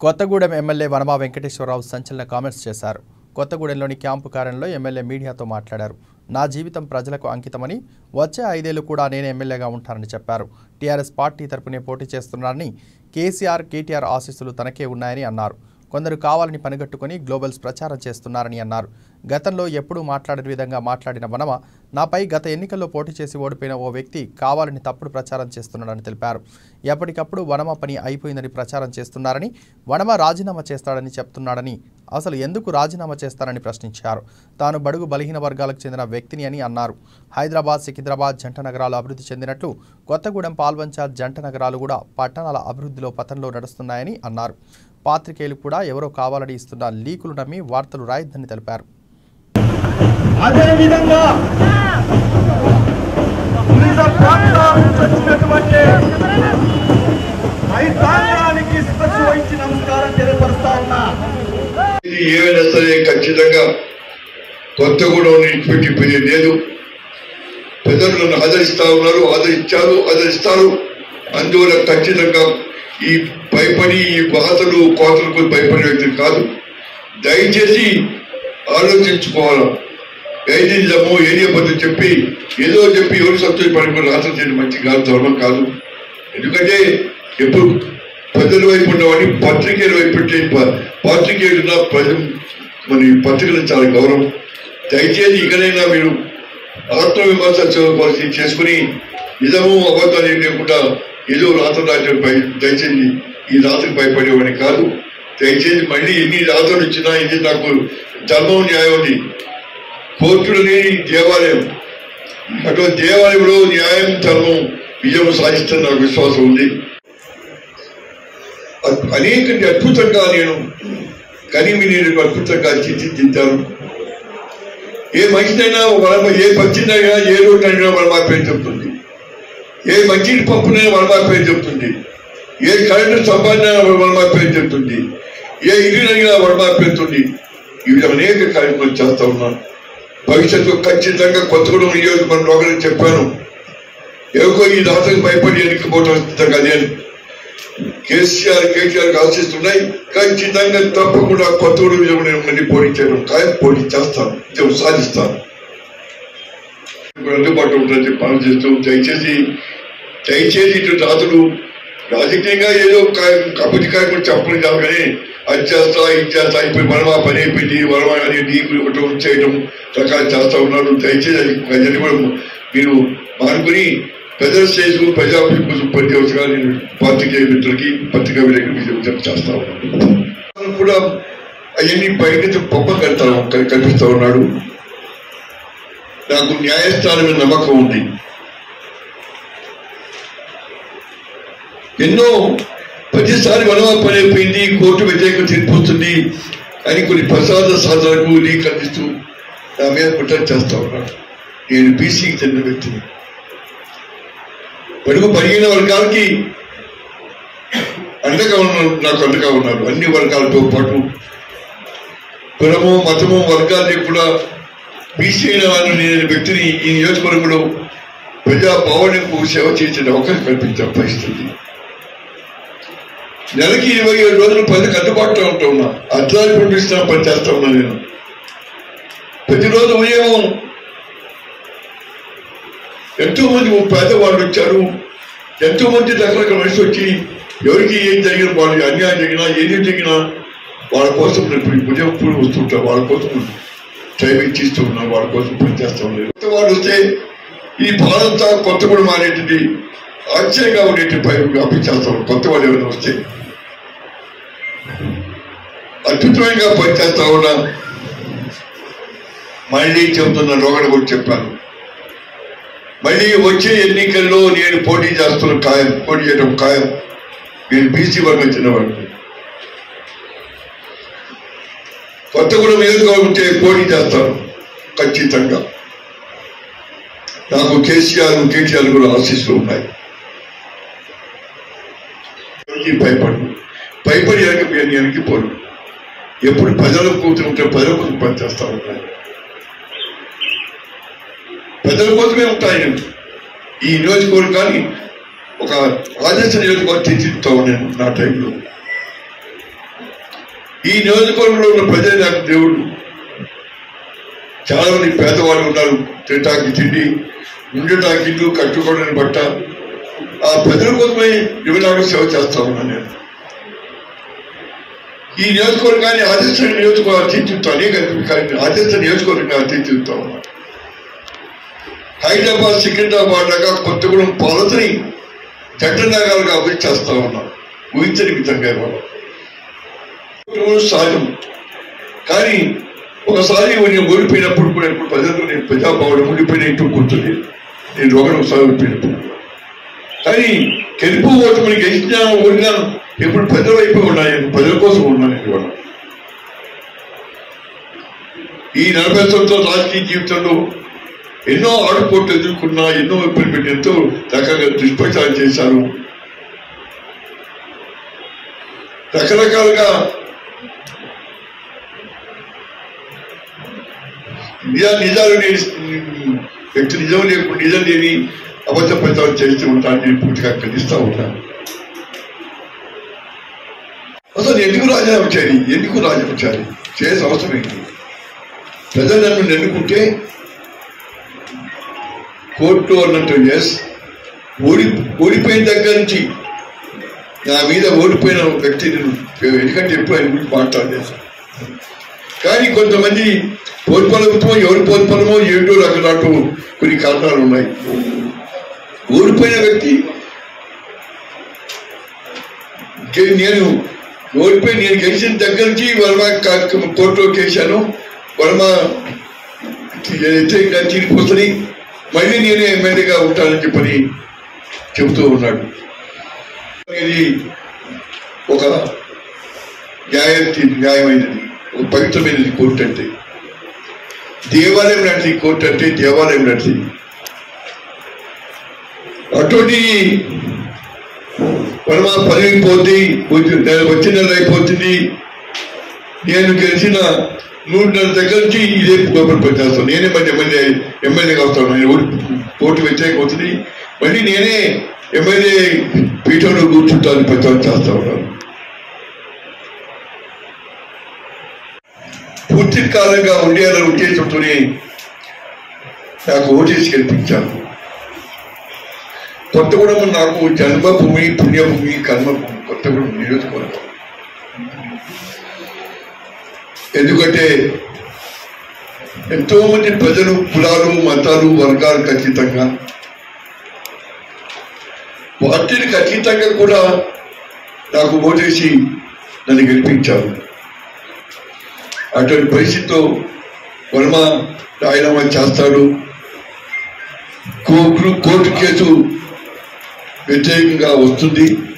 Kothagudem MLA Vanama Venkateswararao సంచలన comments చేశారు. కొత్తగూడెంలోని camp కార్యాలయంలో ఎమ్మెల్యే మీడియాతో మాట్లాడారు. నా జీవితం ప్రజలకు అంకితమని, వచ్చే 5 ఏళ్లు కూడా నేను ఎమ్మెల్యేగా ఉంటానని చెప్పారు. TRS పార్టీ తరపునే పోటీ చేస్తున్నారని, కేసీఆర్, కేటీఆర్ ఆశీస్సులు తనకే ఉన్నాయని అన్నారు. కొందరు కావాలని పనిగట్టుకుని గ్లోబల్స్ ప్రచారం చేస్తున్నారని అన్నారు. గతంలో ఎప్పుడూ మాట్లాడని విధంగా మాట్లాడిన వనమ నాపై గత ఎన్నికల్లో పోటీ చేసి ఓడిపోయిన ఓ వ్యక్తి కావాలని తప్పుడు ప్రచారం చేస్తున్నాడని తెలిపారు. ఎప్పటికప్పుడు వనమ పని అయిపోయిందని ప్రచారం చేస్తున్నారని, వనమ రాజీనామా చేస్తాడని చెప్తున్నాడని, అసలు ఎందుకు రాజీనామా చేస్తారని ప్రశ్నించారు. తాను బడుగు బలహీన వర్గాలకు చెందిన వ్యక్తిని అని అన్నారు. హైదరాబాద్, సికింద్రాబాద్ జంట నగరాలు అభివృద్ధి చెందినట్లు కొత్తగూడెం, పాల్వంచ జంట నగరాలు కూడా పట్టణాల అభివృద్ధిలో పతంలో నడుస్తున్నాయని అన్నారు. పాత్రికేయులు కూడా ఎవరో కావాలని ఇస్తున్న లీకులు నమ్మి వార్తలు రాయొద్దని తెలిపారు. అదేవిధంగా నమస్కారం తెలియపరుస్తా ఉన్నా. ఇది ఏమైనా సరే ఖచ్చితంగా కొత్తగూడెం విడిచిపెట్టిపోయేది లేదు. ప్రజలు నన్ను ఆదరిస్తా ఉన్నారు, ఆదరిస్తారు. అందువల్ల ఖచ్చితంగా ఈ భయపడి ఈ బాధలు కోతలకు భయపడే వ్యక్తులు కాదు. దయచేసి ఆలోచించుకోవాలి. ఏదిమో ఏరియా బదులు చెప్పి ఎవరు సంతోషపడి రాష్ట్రం చేయడం మంచి కాదు, ధర్మం కాదు. ఎందుకంటే ఎప్పుడు ప్రజల వైపు ఉన్నవాడిని పత్రికేయుల వైపు పెట్టే పాత్రికేయులున్న ప్రజలు మరి పత్రికలు చాలా గౌరవం. దయచేసి ఇకనైనా మీరు ఆత్మవిమర్శ చేసుకుని నిజము అబద్ధాలు లేకుండా ఏదో రాత్రి రాజ్యం దయచేసి ఈ రాత్రికి భయపడేవాడిని కాదు. దయచేసి మళ్ళీ ఎన్ని రాత్రులు ఇచ్చినా ఇది నాకు ధర్మం, న్యాయం ఉంది. కోర్టులు లేని దేవాలయం, అటువంటి దేవాలయంలో న్యాయం, ధర్మం విజయం సాధిస్తున్న నాకు విశ్వాసం ఉంది. అనేక అద్భుతంగా నేను అద్భుతంగా తీర్చిదిద్దాను. ఏ మనిషినైనా ఏ పచ్చినైనా ఏ రోడ్డైనా వనమా పేరు చెప్తుంది, ఏ మంచి పప్పునైనా వనమా పేరు చెప్తుంది, ఏ కరెంటు సంపాదన వనమా పేరు చెప్తుంది, ఏ ఇల్లునైనా వనమా పేరుతుంది. ఈ విధంగా అనేక కార్యక్రమాలు చేస్తా ఉన్నాను. భవిష్యత్తు ఖచ్చితంగా కొత్తగూడెం నియోజకవర్గంలో ఒకరికి చెప్పాను, ఎవరికో ఈ రాత్రికి భయపడి ఎన్నికపోవడం కాదు. కేసీఆర్, కేటీఆర్ ఆశిస్తున్నాయి. ఖచ్చితంగా తప్పకుండా కొత్తగూడెం పోటీ చేయడం ఖాయం, పోటీ చేస్తాను, సాధిస్తాను. అందుబాటులో ఉంటుందని పనులు చేస్తూ దయచేసి ఇటు రాత్రులు రాజకీయంగా ఏదో అభివృద్ధి కార్యక్రమం చెప్పడం కాదు, కానీ అది చేస్తా ఇది చేస్తా ఇప్పుడు వనమా పని అయిపోయింది, వనమా అని నీకు ఇవ్వటం చేయడం రకాలు చేస్తా ఉన్నారు. దయచేసి అది కూడా మీరు మానుకుని ప్రజల స్టేజ్కు ప్రజాభివృద్ధి కోసం పనిచేయవచ్చుగా నేను పాత్రికేయ మిత్రులకి, పత్రికా విలేకరులకి చేస్తా ఉన్నాను. కూడా అవన్నీ బయట పప్ప కనిపిస్తా ఉన్నాడు. నాకు న్యాయస్థానం మీద నమ్మకం ఉంది. ఎన్నో ప్రతిసారి వనమా పని అయిపోయింది, కోర్టు వ్యతిరేకంగా తీర్పు వస్తుంది అని కొన్ని ప్రసాద సాధనకు లీక్ అందిస్తూ నా మీద కుట్ర చేస్తా ఉన్నాడు. నేను బీసీకి చెందిన వ్యక్తిని. బడుగు బలహీన వర్గాలకి అండగా ఉన్నారు, నాకు అండగా ఉన్నారు. అన్ని వర్గాలతో పాటు కులము, మతము, వర్గాన్ని కూడా బీసీ అయిన నేను వ్యక్తిని ఈ నియోజకవర్గంలో ప్రజా భావనకు సేవ చేసిన అవకాశం కల్పించిన పరిస్థితి. నెలకి 27 రోజులు ప్రజలకు అందుబాటులో ఉంటూ ఉన్నా, అర్థాలు పంపిస్తున్నా పని చేస్తా ఉన్నా. నేను ప్రతిరోజు ఉదయం ఎంతో మంది పేదవాళ్ళు వచ్చారు, ఎంతో మంది రకరకాల మనిషి వచ్చి ఎవరికి ఏం జరిగిన, వాళ్ళు అన్యాయం జరిగినా ఏది జరిగినా వాళ్ళ కోసం ఉదయం పూలు వస్తుంటారు, వాళ్ళ కోసం టైం ఇచ్చిస్తూ ఉన్నారు, వాళ్ళ కోసం పనిచేస్తూ ఉన్నారు. కొత్త వాళ్ళు వస్తే ఈ భారత కొత్తగూడెం అనేటిది ఆశ్చర్యంగా ఉండేటి అప్పించేస్తాం. కొత్త వాళ్ళు ఎవరైనా వస్తే అద్భుతంగా పనిచేస్తా ఉన్నా. మళ్ళీ చెబుతున్న లోగడ కూడా చెప్పాను, మళ్ళీ వచ్చే ఎన్నికల్లో నేను పోటీ చేయడం ఖాయం. నేను బీసీ వర్గం చెందినవాడిని. కొత్తగూడెం నియోజకవర్గం పోటీ చేస్తాను ఖచ్చితంగా. నాకు కేసీఆర్, కేటీఆర్ కూడా ఆశీస్సులు ఉన్నాయి. భయపడి వెనక్కిపోను. ఎప్పుడు ప్రజలకు కూర్చుంటే ప్రజల కోసం పనిచేస్తా ఉంటాయి, ప్రజల కోసమే ఉంటాయి. ఈ నియోజకవర్గాన్ని ఒక ఆదర్శ నియోజకవర్గం తీర్చిదిద్దుతా ఉన్నాను నా టైంలో. ఈ నియోజకవర్గంలో ఉన్న ప్రజలు నాకు దేవుడు. చాలా మంది పేదవాళ్ళు ఉన్నారు, తినటానికి తిండి, ఉండటానికి ఇల్లు, కట్టుకోవడానికి బట్ట. ఆ ప్రజల కోసమే యువనాడు సేవ చేస్తా ఉన్నాను నేను. ఈ నియోజకవర్గాన్ని ఆదర్శ నియోజకవర్గం తీర్చిదిద్దుతా, అనేక ఆదర్శ నియోజకవర్గంగా తీర్చిదిద్దుతా ఉన్నాను. హైదరాబాద్, సికింద్రాబాద్ లాగా కొత్తగూడెం పాలతని జట్టనగరాలుగా అభివృద్ధి చేస్తా ఉన్నాం. ఊహించని విధంగా ఇవ్వాలి సహజం. కానీ ఒకసారి నేను ఓడిపోయినప్పుడు కూడా ఇప్పుడు ప్రజలు నేను ప్రజాభావం ఓడిపోయిన ఇంటూ కూర్చొని నేను ఒకసారి ఓడిపోయినప్పుడు. కానీ గెలుపు ఓటమిని గెలిచినా ఓడినా ఎప్పుడు ప్రజల వైపు ఉన్నాయి, ప్రజల కోసం ఉన్నాను ఇవాళ. ఈ 40 సంవత్సరాల రాజకీయ జీవితంలో ఎన్నో ఆడుపోట్లు ఎదుర్కొన్నా, ఎన్నో ఇబ్బంది పెట్టి ఎంతో రకాలుగా దుష్ప్రచారం చేశారు. రకరకాలుగా నిజాలు వ్యక్తి నిజం లేకుండా నిజం లేని అబద్ధ ప్రచారం చేస్తూ ఉంటాను. నేను పూర్తిగా ఖండిస్తూ ఉంటాను. అసలు ఎందుకు రాజీనామా చేయాలి, ఎందుకు రాజీనామా చేయాలి, చేయాల్సిన అవసరం ఏంటి? ప్రజలు నన్ను ఎన్నుకుంటే కోర్టు అన్నట్టు ఓడిపోయిన దగ్గర నుంచి నా మీద ఓడిపోయిన వ్యక్తి నేను ఎందుకంటే ఎప్పుడు ఆయన గురించి మాట్లాడలేదు. కానీ కొంతమంది పోర్పలమో ఎవరు పోర్పలమో ఏమిటో రకరాటు కొన్ని కారణాలు ఉన్నాయి. ఓడిపోయిన వ్యక్తి నేను గెలిచిన దగ్గర నుంచి వర్మ కోర్టులో కేసాను, వర్మ వ్యతిరేకంగా తీర్పు వస్తుంది, మళ్ళీ నేనే ఎమ్మెల్యేగా ఉంటానని చెప్పని చెబుతూ ఉన్నాడు. ఇది ఒక న్యాయమైనది, ఒక పవిత్రమైనది కోర్టు అంటే. దేవాలయం లాంటిది కోర్టు అంటే, దేవాలయం లాంటిది. అటువంటి వర్మ పదవి పోతే వచ్చిన నెల అయిపోతుంది. నేను గెలిచిన 3 నెలల దగ్గర నుంచి ఇదే గవర్నమెంట్ పనిచేస్తాను. నేనే మళ్ళీ ఎమ్మెల్యేగా వస్తాను. కోర్టు వ్యతిరేకం అవుతుంది, మళ్ళీ నేనే ఎమ్మెల్యే పీఠంలో కూర్చుంటాను, ప్రచారం చేస్తా ఉన్నాను. పూర్తి కాలంగా ఉండేయాలని ఉద్దేశంతోనే నాకు ఓటేసి గెలిపించాను. కొత్తగూడెం నాకు జన్మభూమి, పుణ్యభూమి, కర్మభూమి. కొత్తగూడెం నియోజకవర్గం ఎందుకంటే ఎంతో మంది ప్రజలు, కులాలు, మతాలు, వర్గాలకు అతీతంగా, పార్టీలకు అతీతంగా కూడా నాకు ఓటేసి నన్ను గెలిపించారు. అటువంటి పరిస్థితితో వర్మ రాజీనామా చేస్తాడు. కోర్టు కేసు వ్యతిరేకంగా వస్తుంది.